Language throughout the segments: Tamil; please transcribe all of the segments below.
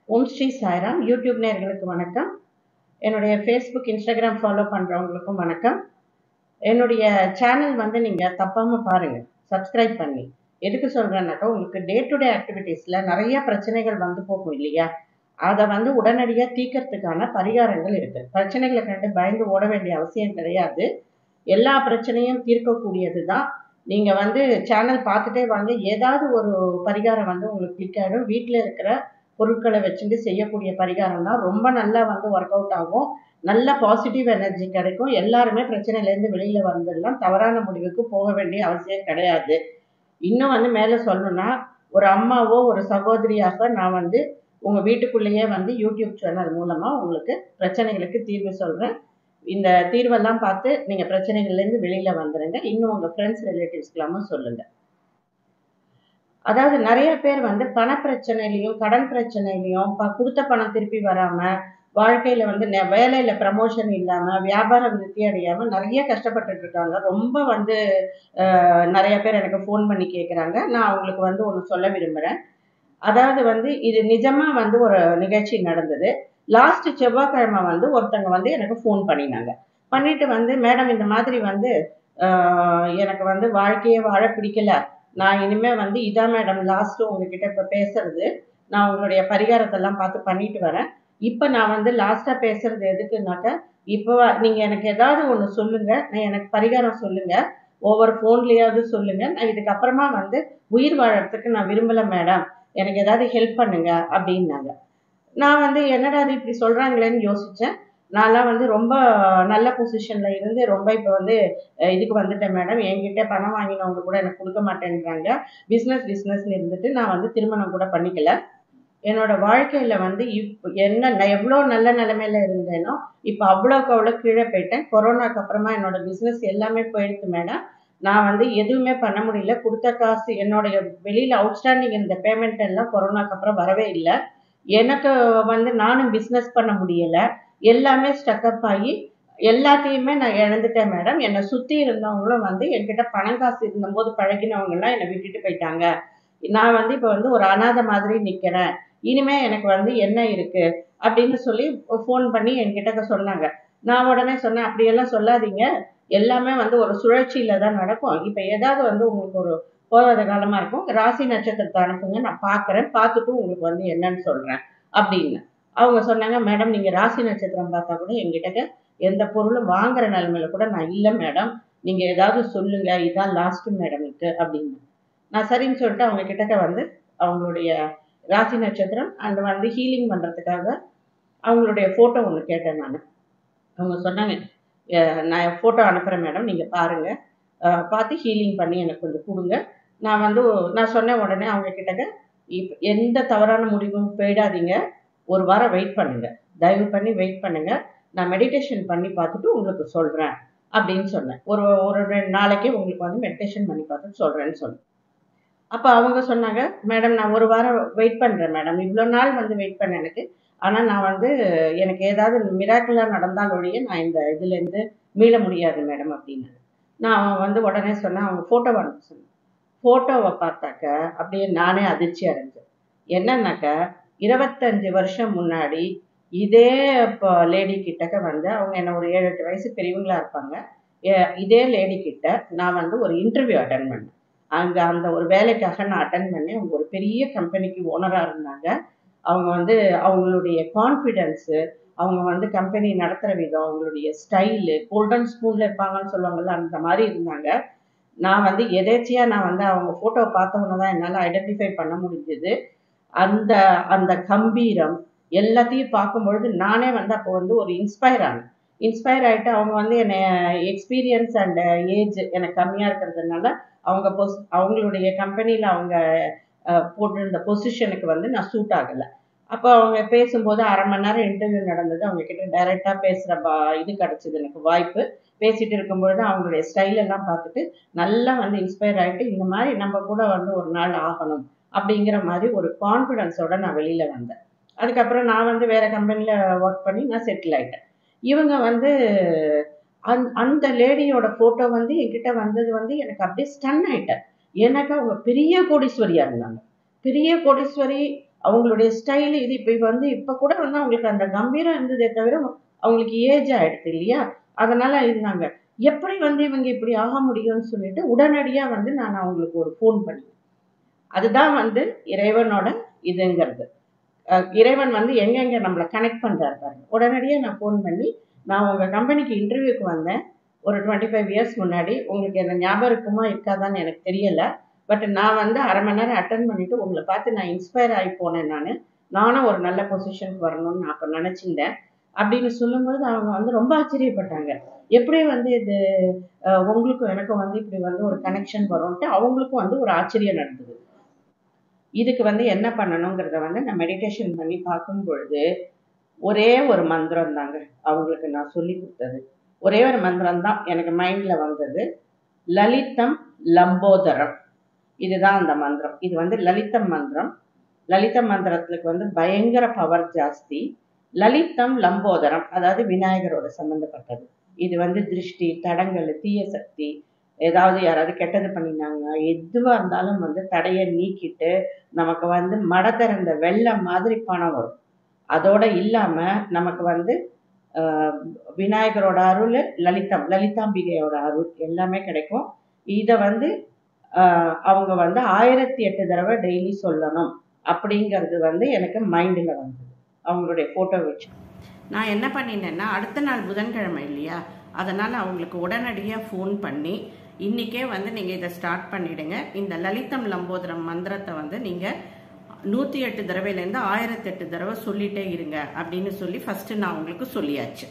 ஓம் ஸ்ரீ சாய்ராம். யூடியூப் நேயர்களுக்கு வணக்கம். என்னுடைய ஃபேஸ்புக், இன்ஸ்டாகிராம் ஃபாலோ பண்ணுறவங்களுக்கும் வணக்கம். என்னுடைய சேனல் வந்து நீங்கள் தப்பாமல் பாருங்கள், சப்ஸ்கிரைப் பண்ணி. எதுக்கு சொல்கிறேன்னாக்கா, உங்களுக்கு டே டு டே ஆக்டிவிட்டீஸில் நிறைய பிரச்சனைகள் வந்து போகும் இல்லையா, அதை வந்து உடனடியாக தீர்க்கறதுக்கான பரிகாரங்கள் இருக்குது. பிரச்சனைகளை கண்டு பயந்து ஓட வேண்டிய அவசியம் கிடையாது. எல்லா பிரச்சனையும் தீர்க்கக்கூடியது தான். நீங்கள் வந்து சேனல் பார்த்துட்டே வாங்க, ஏதாவது ஒரு பரிகாரம் வந்து உங்களுக்கு கிளிக் ஆகிடும். வீட்டில் இருக்கிற பொருட்களை வச்சுட்டு செய்யக்கூடிய பரிகாரம் தான். ரொம்ப நல்லா வந்து ஒர்க் அவுட் ஆகும். நல்ல பாசிட்டிவ் எனர்ஜி கிடைக்கும். எல்லாருமே பிரச்சனையிலேருந்து வெளியில் வந்துடலாம். தவறான முடிவுக்கு போக வேண்டிய அவசியம் கிடையாது. இன்னும் வந்து மேலே சொல்லணும்னா, ஒரு அம்மாவோ ஒரு சகோதரியாக நான் வந்து உங்கள் வீட்டுக்குள்ளேயே வந்து யூடியூப் சேனல் மூலமாக உங்களுக்கு பிரச்சனைகளுக்கு தீர்வு சொல்கிறேன். இந்த தீர்வெல்லாம் பார்த்து நீங்கள் பிரச்சனைகள்லேருந்து வெளியில் வந்துடுங்க. இன்னும் உங்கள் ஃப்ரெண்ட்ஸ் ரிலேட்டிவ்ஸ்க்கெல்லாமும் சொல்லுங்கள். அதாவது நிறைய பேர் வந்து பணப்பிரச்சனையிலையும், கடன் பிரச்சனையிலையும், குடுத்த பணம் திருப்பி வராம, வாழ்க்கையில வந்து வேலையில ப்ரமோஷன் இல்லாம, வியாபாரம் விருத்தி அடையாம நிறைய கஷ்டப்பட்டுட்டு இருக்காங்க. ரொம்ப வந்து நிறைய பேர் எனக்கு ஃபோன் பண்ணி கேட்குறாங்க. நான் அவங்களுக்கு வந்து ஒண்ணு சொல்ல விரும்புறேன். அதாவது வந்து இது நிஜமா வந்து ஒரு நிகழ்ச்சி நடந்தது. லாஸ்ட் செவ்வாய்க்கிழமை வந்து ஒருத்தங்க வந்து எனக்கு ஃபோன் பண்ணினாங்க. பண்ணிட்டு வந்து, மேடம் இந்த மாதிரி வந்து எனக்கு வந்து வாழ்க்கையே வாழ பிடிக்கல. நான் இனிமே வந்து இதான் மேடம் லாஸ்ட் உங்ககிட்ட இப்ப பேசுறது. நான் உங்களுடைய பரிகாரத்தெல்லாம் பார்த்து பண்ணிட்டு வரேன். இப்ப நான் வந்து லாஸ்ட்டா பேசுறது எதுக்குன்னாக்க, இப்போ நீங்க எனக்கு ஏதாவது ஒண்ணு சொல்லுங்க. எனக்கு பரிகாரம் சொல்லுங்க. ஒவ்வொரு ஃபோன்லயாவது சொல்லுங்க. நான் இதுக்கப்புறமா வந்து உயிர் வாழறதுக்கு நான் விரும்பல மேடம். எனக்கு ஏதாவது ஹெல்ப் பண்ணுங்க அப்படின்னாங்க. நான் வந்து என்னடா இது இப்படி சொல்றாங்களேன்னு யோசிச்சேன். நான்லாம் வந்து ரொம்ப நல்ல பொசிஷன்ல இருந்து ரொம்ப இப்ப வந்து இதுக்கு வந்துட்டேன் மேடம். என்கிட்ட பணம் வாங்கினவங்க கூட எனக்கு குடுக்க மாட்டேன்றாங்க. பிசினஸ்ன்னு இருந்துட்டு நான் வந்து திருமணம் கூட பண்ணிக்கல. என்னோட வாழ்க்கையில வந்து நான் எவ்வளோ நல்ல நிலைமையில இருந்தேனோ, இப்ப அவ்வளோக்கு அவ்வளோ கீழே போயிட்டேன். கொரோனாக்கு அப்புறமா என்னோட பிசினஸ் எல்லாமே போயிடுச்சு மேடம். நான் வந்து எதுவுமே பண்ண முடியல. குடுத்த காசு என்னோடைய வெளியில அவுட்ஸ்டாண்டிங் இருந்த பேமெண்ட் எல்லாம் கொரோனாக்கு அப்புறம் வரவே இல்ல. எனக்கு வந்து நானும் பிசினஸ் பண்ண முடியல. எல்லாமே ஸ்டக்கப் ஆகி எல்லாத்தையுமே நான் இழந்துட்டேன் மேடம். என்னை சுத்தி இருந்தவங்களும் வந்து என்கிட்ட பணம் காசு இருந்தபோது பழகினவங்கலாம் என்னை விட்டுட்டு போயிட்டாங்க. நான் வந்து இப்ப வந்து ஒரு அனாதை மாதிரி நிக்கிறேன். இனிமே எனக்கு வந்து என்ன இருக்கு? அப்படின்னு சொல்லி ஃபோன் பண்ணி என்கிட்ட சொன்னாங்க. நான் உடனே சொன்னேன், அப்படியெல்லாம் சொல்லாதீங்க. எல்லாமே வந்து ஒரு சுழற்சியில தான் நடக்கும். இப்ப ஏதாவது வந்து உங்களுக்கு ஒரு போதாத காலமா இருக்கும். ராசி நட்சத்திரத்தை அனுப்புங்க. நான் பார்க்குறேன். பார்த்துட்டு உங்களுக்கு வந்து என்னன்னு சொல்றேன் அப்படின்னு. அவங்க சொன்னாங்க, மேடம் நீங்க ராசி நட்சத்திரம் பார்த்தா கூட என்கிட்ட எந்த பொருளும் வாங்குற நிலைமையில கூட நான் இல்ல மேடம். நீங்க ஏதாவது சொல்லுங்க. இதான் லாஸ்ட் மேடம்க்கு அப்படின்னு. நான் சரின்னு சொல்லிட்டு அவங்க கிட்டக்க வந்து அவங்களுடைய ராசி நட்சத்திரம் அண்ட் வந்து ஹீலிங் பண்றதுக்காக அவங்களுடைய போட்டோ ஒன்று கேட்டேன் நான். அவங்க சொன்னாங்க, நான் போட்டோ அனுப்புறேன் மேடம், நீங்க பாருங்க. பார்த்து ஹீலிங் பண்ணி எனக்கு கொஞ்சம் கொடுங்க. நான் வந்து நான் சொன்ன உடனே அவங்க கிட்டக்க எந்த தவறான முடிவும் போயிடாதீங்க. ஒரு வாரம் வெயிட் பண்ணுங்க. தயவு பண்ணி வெயிட் பண்ணுங்க. நான் மெடிடேஷன் பண்ணி பார்த்துட்டு உங்களுக்கு சொல்றேன் அப்படின்னு சொன்னேன். ஒரு ஒரு 2 நாளைக்கே உங்களுக்கு வந்து மெடிடேஷன் பண்ணி பார்த்துட்டு சொல்றேன்னு சொன்னேன். அப்ப அவங்க சொன்னாங்க, மேடம் நான் ஒரு வாரம் வெயிட் பண்றேன் மேடம். இவ்வளோ நாள் வந்து வெயிட் பண்ணேன் எனக்கு. ஆனா நான் வந்து எனக்கு ஏதாவது மிராக்கிளா நடந்தால் ஒழிய நான் இந்த இதுலேருந்து மீள முடியாது மேடம் அப்படின்னு. நான் வந்து உடனே சொன்னேன், அவங்க ஃபோட்டோவை அனுப்ப சொன்னேன். ஃபோட்டோவை பார்த்தாக்க அப்படியே நானே அதிர்ச்சி அடைஞ்சேன். என்னன்னாக்க 25 வருஷம் முன்னாடி இதே இப்போ லேடி கிட்டக்க வந்து அவங்க என்ன ஒரு 7, 8 வயசு பெரியவங்களா இருப்பாங்க. இதே லேடி கிட்ட நான் வந்து ஒரு இன்டர்வியூ அட்டெண்ட் பண்ணேன். அங்க அந்த ஒரு வேலைக்காக நான் அட்டெண்ட் பண்ணேன். அவங்க ஒரு பெரிய கம்பெனிக்கு ஓனரா இருந்தாங்க. அவங்க வந்து அவங்களுடைய கான்ஃபிடன்ஸு, அவங்க வந்து கம்பெனி நடத்துற விதம், அவங்களுடைய ஸ்டைலு, கோல்டன் ஸ்பூன்ல இருப்பாங்கன்னு சொல்லுவாங்கல்ல, அந்த மாரி இருந்தாங்க. நான் வந்து எதேர்ச்சையா நான் வந்து அவங்க ஃபோட்டோவ பார்த்தோனே தான் என்னால ஐடென்டிஃபை பண்ண முடிஞ்சது. அந்த அந்த கம்பீரம் எல்லாத்தையும் பார்க்கும்பொழுது நானே வந்து அப்போ வந்து ஒரு இன்ஸ்பயர் ஆனேன். இன்ஸ்பயர் ஆயிட்டு அவங்க வந்து என்னைய எக்ஸ்பீரியன்ஸ் அண்ட் ஏஜ் எனக்கு கம்மியா இருக்கிறதுனால, அவங்களுடைய கம்பெனியில அவங்க போட்டிருந்த பொசிஷனுக்கு வந்து நான் சூட் ஆகல. அப்போ அவங்க பேசும்போது 1/2 மணி நேரம் இன்டர்வியூ நடந்தது. அவங்க கிட்ட டைரக்ட்டா பேசுற இது கிடைச்சது எனக்கு வாய்ப்பு. பேசிட்டு இருக்கும்பொழுது அவங்களுடைய ஸ்டைல் எல்லாம் பார்த்துட்டு நல்லா வந்து இன்ஸ்பயர் ஆயிட்டு, இந்த மாரி நம்ம கூட வந்து ஒரு நாள் ஆகணும் அப்படிங்கிற மாரி ஒரு கான்ஃபிடன்ஸோட நான் வெளியில வந்தேன். அதுக்கப்புறம் நான் வந்து வேற கம்பெனில ஒர்க் பண்ணி நான் செட்டில் ஆயிட்டேன். இவங்க வந்து அந்த லேடியோட ஃபோட்டோ வந்து என்கிட்ட வந்தது வந்து எனக்கு அப்படியே ஸ்டன் ஆயிட்டேன். ஏன்னாக்கா அவங்க பெரிய கோடீஸ்வரியா இருந்தாங்க. பெரிய கோடீஸ்வரி, அவங்களுடைய ஸ்டைல் இது. இப்போ கூட வந்து அவங்களுக்கு அந்த கம்பீரம் இருந்ததே தவிர அவங்களுக்கு ஏஜ் ஆயிடுது இல்லையா, அதனால இருந்தாங்க. எப்படி வந்து இவங்க இப்படி ஆக முடியும்னு சொல்லிட்டு உடனடியா வந்து நான் அவங்களுக்கு ஒரு ஃபோன் பண்ணேன். அதுதான் வந்து இறைவனோட இதுங்கிறது. இறைவன் வந்து எங்கெங்க நம்மளை கனெக்ட் பண்றாரு பாருங்க. உடனடியாக நான் ஃபோன் பண்ணி, நான் உங்கள் கம்பெனிக்கு இன்டர்வியூக்கு வந்தேன் ஒரு 25 இயர்ஸ் முன்னாடி. உங்களுக்கு என்ன ஞாபகம் இருக்குமா இருக்காதான்னு எனக்கு தெரியல. பட் நான் வந்து அரை மணி நேரம் அட்டன் பண்ணிட்டு உங்களை பார்த்து நான் இன்ஸ்பயர் ஆகி போனேன். நானும் ஒரு நல்ல பொசிஷனுக்கு வரணும்னு நான் அப்போ நினச்சிருந்தேன் அப்படின்னு சொல்லும்போது அவங்க வந்து ரொம்ப ஆச்சரியப்பட்டாங்க. எப்படி வந்து இது உங்களுக்கும் எனக்கும் வந்து இப்படி வந்து ஒரு கனெக்ஷன் வரும்ன்ட்டு அவங்களுக்கும் வந்து ஒரு ஆச்சரியம் நடந்தது. இதுக்கு வந்து என்ன பண்ணணுங்கிறத வந்து நான் மெடிடேஷன் பண்ணி பார்க்கும் பொழுது ஒரே ஒரு மந்திரம் தாங்க அவங்களுக்கு நான் சொல்லி கொடுத்தது. ஒரே ஒரு மந்திரம் தான் எனக்கு மைண்டில் வந்தது. லலிதம் லம்போதரம், இதுதான் அந்த மந்திரம். இது வந்து லலிதம் மந்திரம். லலித மந்திரத்துக்கு வந்து பயங்கர பவர் ஜாஸ்தி. லலிதம் லம்போதரம் அதாவது விநாயகரோட சம்பந்தப்பட்டது. இது வந்து திருஷ்டி, தடங்கள், தீய சக்தி, ஏதாவது யாராவது கெட்டது பண்ணினாங்க, எதுவாக இருந்தாலும் வந்து தடையை நீக்கிட்டு நமக்கு வந்து மட திறந்த வெள்ளம் மாதிரி பணம் வரும். அதோட இல்லாம நமக்கு வந்து விநாயகரோட அருள், லலிதாம்பிகையோட அருள் எல்லாமே கிடைக்கும். இதை வந்து அவங்க வந்து 1008 தடவை டெய்லி சொல்லணும் அப்படிங்கிறது வந்து எனக்கு மைண்டில் வந்தது. அவங்களுடைய ஃபோட்டோ வச்சு நான் என்ன பண்ணினேன்னா, அடுத்த நாள் புதன்கிழமை இல்லையா, அதனால் அவங்களுக்கு உடனடியாக ஃபோன் பண்ணி, இன்றைக்கே வந்து நீங்கள் இதை ஸ்டார்ட் பண்ணிவிடுங்க. இந்த லலிதம் லம்போதரம் மந்திரத்தை வந்து நீங்கள் 108 தடவையிலேருந்து 1008 தடவை சொல்லிட்டே இருங்க அப்படின்னு சொல்லி ஃபஸ்ட்டு நான் உங்களுக்கு சொல்லியாச்சு.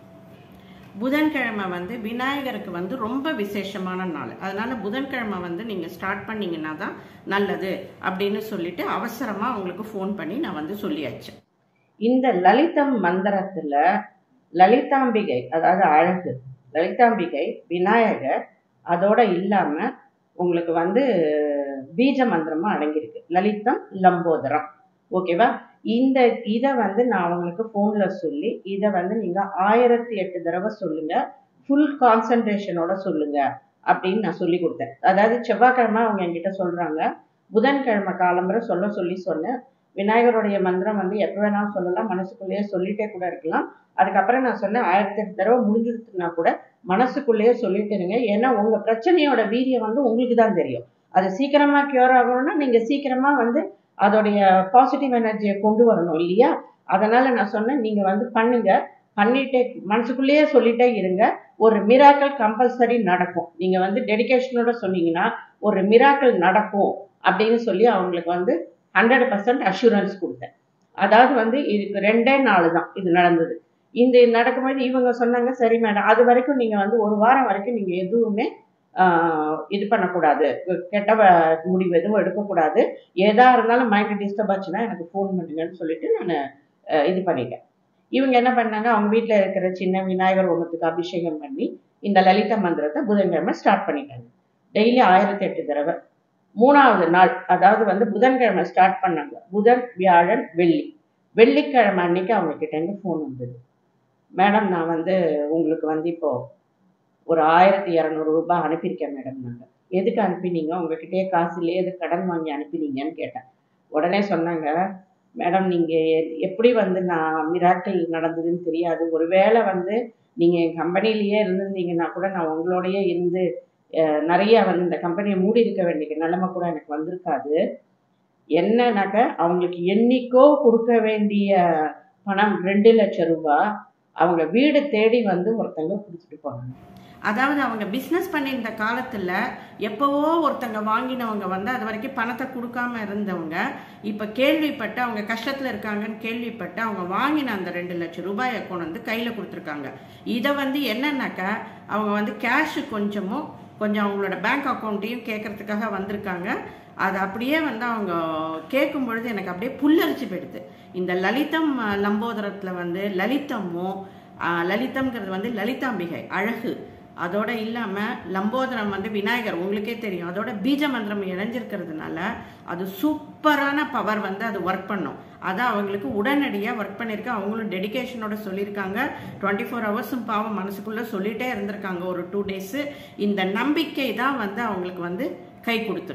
புதன்கிழமை வந்து விநாயகருக்கு வந்து ரொம்ப விசேஷமான நாள். அதனால புதன்கிழமை வந்து நீங்கள் ஸ்டார்ட் பண்ணிங்கன்னா தான் நல்லது அப்படின்னு சொல்லிட்டு அவசரமாக அவங்களுக்கு ஃபோன் பண்ணி நான் வந்து சொல்லியாச்சு. இந்த லலிதம் மந்திரத்தில் லலிதாம்பிகை அதாவது அழகு, லலிதாம்பிகை, விநாயகர், அதோட இல்லாமல் உங்களுக்கு வந்து பீஜ மந்திரமும் அடங்கியிருக்கு. லலிதம் லம்போதரம். ஓகேவா? இதை வந்து நான் அவங்களுக்கு ஃபோனில் சொல்லி இதை வந்து நீங்கள் 1008 தடவை சொல்லுங்க, ஃபுல் கான்சன்ட்ரேஷனோட சொல்லுங்க அப்படின்னு நான் சொல்லி கொடுத்தேன். அதாவது செவ்வாய்க்கிழமை அவங்க என்கிட்ட சொல்கிறாங்க, புதன்கிழமை காலம்பரை சொல்லி சொன்னேன். விநாயகருடைய மந்திரம் வந்து எப்போ வேணாலும் சொல்லலாம், மனசுக்குள்ளேயே சொல்லிட்டே கூட இருக்கலாம். அதுக்கப்புறம் நான் சொன்னேன் 1008 தடவை முடிஞ்சிருச்சுன்னா கூட மனசுக்குள்ளேயே சொல்லிட்டு இருங்க. ஏன்னா உங்கள் பிரச்சனையோட வீரியம் வந்து உங்களுக்கு தான் தெரியும். அது சீக்கிரமாக க்யூர் ஆகணும்னா நீங்கள் சீக்கிரமாக வந்து அதோடைய பாசிட்டிவ் எனர்ஜியை கொண்டு வரணும் இல்லையா? அதனால் நான் சொன்னேன், நீங்கள் வந்து பண்ணிட்டே மனசுக்குள்ளேயே சொல்லிட்டே இருங்க. ஒரு மிராக்கள் கம்பல்சரி நடக்கும். நீங்கள் வந்து டெடிகேஷனோட சொன்னீங்கன்னா ஒரு மிராக்கள் நடக்கும் அப்படின்னு சொல்லி அவங்களுக்கு வந்து 100% அஷூரன்ஸ் கொடுத்தேன். அதாவது வந்து இதுக்கு 2 நாள் தான் இது நடந்தது. இந்த நடக்கும்போது இவங்க சொன்னாங்க, சரி மேடம், அது வரைக்கும் நீங்கள் வந்து ஒரு வாரம் வரைக்கும் நீங்கள் எதுவுமே இது பண்ணக்கூடாது, கெட்ட முடிவு எதுவும் எடுக்கக்கூடாது, எதா இருந்தாலும் மைண்ட் டிஸ்டர்ப் ஆச்சுன்னா எனக்கு ஃபோன் பண்ணுங்கன்னு சொல்லிட்டு நான் இது பண்ணிட்டேன். இவங்க என்ன பண்ணாங்க, அவங்க வீட்டில் இருக்கிற சின்ன விநாயகர் ஒன்றுத்துக்கு அபிஷேகம் பண்ணி இந்த லலித மந்திரத்தை புதன்கிழமை ஸ்டார்ட் பண்ணிட்டாங்க. டெய்லி 1008 தடவை. 3வது நாள் அதாவது வந்து புதன்கிழமை ஸ்டார்ட் பண்ணாங்க. புதன், வியாழன், வெள்ளிக்கிழமை அன்னைக்கு அவங்க கிட்டேருந்து ஃபோன் வந்தது. மேடம், நான் வந்து உங்களுக்கு வந்து இப்போது ஒரு 1200 ரூபாய் அனுப்பியிருக்கேன் மேடம். நாங்கள் எதுக்கு அனுப்பினீங்க, உங்ககிட்டயே காசு இல்லையே, எது கடன் வாங்கி அனுப்பினீங்கன்னு கேட்டேன். உடனே சொன்னாங்க, மேடம் நீங்கள் எப்படி வந்து நான் மிராக்கிள் நடந்ததுன்னு தெரியாது, ஒருவேளை வந்து நீங்கள் என் கம்பெனிலேயே இருந்திருந்தீங்கன்னா கூட நான் உங்களோடையே இருந்து நிறைய வந்து இந்த கம்பெனியை மூடி இருக்க வேண்டிய நிலைமை கூட எனக்கு வந்திருக்காது. என்னன்னாக்க அவங்களுக்கு என்னைக்கோ கொடுக்க வேண்டிய பணம் 2 லட்சம் ரூபாய் அவங்க வீடு தேடி வந்து ஒருத்தங்க கொடுத்துட்டு போனாங்க. அதாவது அவங்க பிஸ்னஸ் பண்ணியிருந்த காலத்தில் எப்போவோ ஒருத்தங்க வாங்கினவங்க வந்து அது வரைக்கும் பணத்தை கொடுக்காம இருந்தவங்க இப்போ கேள்விப்பட்டு அவங்க கஷ்டத்தில் இருக்காங்கன்னு கேள்விப்பட்டு அவங்க வாங்கின அந்த 2 லட்சம் ரூபாயை கொண்டு வந்து கையில் கொடுத்துருக்காங்க. இதை வந்து என்னன்னாக்கா அவங்க வந்து கேஷு கொஞ்சம் அவங்களோட பேங்க் அக்கௌண்ட்டையும் கேட்கறதுக்காக வந்திருக்காங்க. அது அப்படியே வந்து அவங்க கேட்கும் பொழுது எனக்கு அப்படியே புல்லரிச்சு போயிடுது. இந்த லலிதம் லம்போதரத்தில் வந்து லலிதம்ங்கிறது வந்து லலிதாம்பிகை அழகு, அதோட இல்லாமல் லம்போதரம் வந்து விநாயகர், உங்களுக்கே தெரியும். அதோட பீஜ மந்திரம் இணைஞ்சிருக்கிறதுனால அது சூப்பரான பவர் வந்து அது ஒர்க் பண்ணும். அதான் அவங்களுக்கு உடனடியாக ஒர்க் பண்ணியிருக்கு. அவங்களும் டெடிகேஷனோட சொல்லியிருக்காங்க. 24 ஹவர்ஸும் பாவம் மனசுக்குள்ளே சொல்லிகிட்டே இருந்திருக்காங்க ஒரு 2 டேஸு. இந்த நம்பிக்கை தான் வந்து அவங்களுக்கு வந்து கை கொடுத்துருக்கு.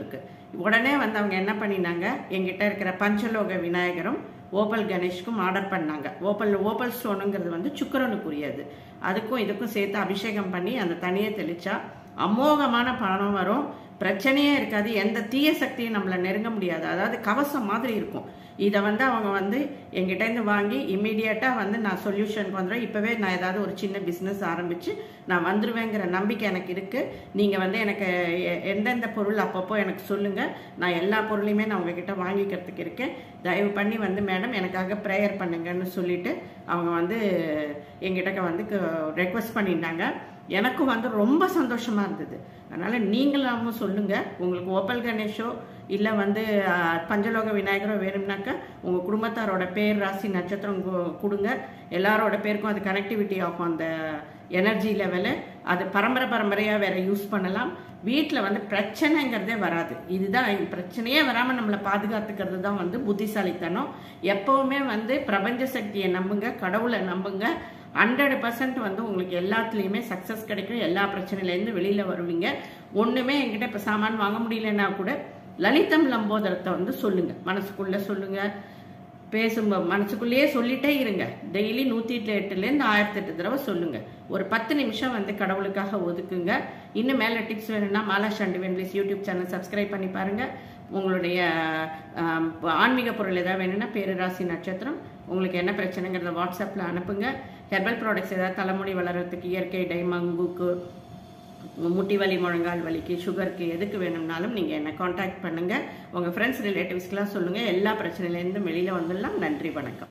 உடனே வந்து அவங்க என்ன பண்ணினாங்க, எங்கிட்ட இருக்கிற பஞ்சலோக விநாயகரும் ஓபல் கணேஷ்க்கும் ஆர்டர் பண்ணாங்க. ஓபல் ஸ்டோனுங்கிறது வந்து சுக்கிரனுக்குரியது. அதுக்கும் இதுக்கும் சேர்த்து அபிஷேகம் பண்ணி அந்த தண்ணியை தெளிச்சா அமோகமான பலனும் வரும், பிரச்சனையே இருக்காது, எந்த தீய சக்தியும் நம்மளை நெருங்க முடியாது. அதாவது கவசம் மாதிரி இருக்கும். இதை வந்து அவங்க வந்து எங்கிட்டேருந்து வாங்கி இம்மீடியட்டாக வந்து நான் சொல்யூஷனுக்கு வந்துடுவேன். இப்போவே நான் ஏதாவது ஒரு சின்ன பிஸ்னஸ் ஆரம்பித்து நான் வந்துடுவேங்கிற நம்பிக்கை எனக்கு இருக்குது. நீங்கள் வந்து எனக்கு எந்தெந்த பொருள் அப்பப்போ எனக்கு சொல்லுங்கள், நான் எல்லா பொருளையுமே நான் உங்ககிட்ட வாங்கிக்கிறதுக்கு இருக்கேன். தயவு பண்ணி வந்து மேடம் எனக்காக ப்ரேயர் பண்ணுங்கன்னு சொல்லிட்டு அவங்க வந்து எங்கிட்ட வந்து ரெக்வஸ்ட் பண்ணிட்டாங்க. எனக்கும் வந்து ரொம்ப சந்தோஷமாக இருந்தது. அதனால் நீங்களாவும் சொல்லுங்கள், உங்களுக்கு ஓபல் கணேஷோ இல்லை வந்து பஞ்சலோக விநாயகரோ வேணும்னாக்கா உங்கள் குடும்பத்தாரோட பேர், ராசி, நட்சத்திரம் கொடுங்க. எல்லாரோட பேருக்கும் அது கனெக்டிவிட்டி ஆகும். அந்த எனர்ஜி லெவலு அது பரம்பரையாக வேற யூஸ் பண்ணலாம். வீட்டில் வந்து பிரச்சனைங்கிறதே வராது. இதுதான் பிரச்சனையே வராமல் நம்மளை பாதுகாத்துக்கிறது தான் வந்து புத்திசாலித்தனம். எப்போவுமே வந்து பிரபஞ்ச சக்தியை நம்புங்க, கடவுளை நம்புங்க. 100% வந்து உங்களுக்கு எல்லாத்துலேயுமே சக்ஸஸ் கிடைக்கும். எல்லா பிரச்சனையிலேருந்து வெளியில் வருவீங்க. ஒன்றுமே என்கிட்ட இப்போ சாமான் வாங்க முடியலன்னா கூட லலிதம் லம்போதரத்தை வந்து சொல்லுங்கள், மனசுக்குள்ளே சொல்லுங்கள். பேசும்போது மனசுக்குள்ளேயே சொல்லிட்டே இருங்க. டெய்லி 108லேருந்து 1008 தடவை சொல்லுங்கள். ஒரு 10 நிமிஷம் வந்து கடவுளுக்காக ஒதுக்குங்க. இன்னும் மேலே டிப்ஸ் வேணும்னா மாலா ஷாண்டி வென்ப்ளீஸ் யூடியூப் சேனல் சப்ஸ்கிரைப் பண்ணி பாருங்கள். உங்களுடைய ஆன்மீக பொருள் ஏதாவது வேணும்னா பேரு, ராசி, நட்சத்திரம், உங்களுக்கு என்ன பிரச்சனைங்கிறத வாட்ஸ்அப்பில் அனுப்புங்க. ஹெர்பல் ப்ராடக்ட்ஸ் ஏதாவது தலைமுடி வளர்கிறதுக்கு, இயற்கை டை, மங்குக்கு, முட்டி வலி, முழங்கால் வலிக்கு, சுகருக்கு, எதுக்கு வேணும்னாலும் நீங்கள் என்னை காண்டாக்ட் பண்ணுங்கள். உங்கள் ஃப்ரெண்ட்ஸ் ரிலேட்டிவ்ஸ்க்கெலாம் சொல்லுங்கள். எல்லா பிரச்சனையிலேருந்தும் வெளியில் வந்துடலாம். நன்றி, வணக்கம்.